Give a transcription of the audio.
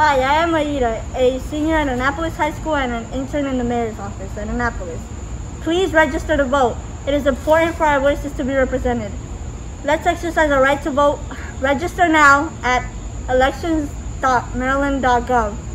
Hi, I am Aida, a senior at Annapolis High School and an intern in the mayor's office at Annapolis. Please register to vote. It is important for our voices to be represented. Let's exercise our right to vote. Register now at elections.maryland.gov.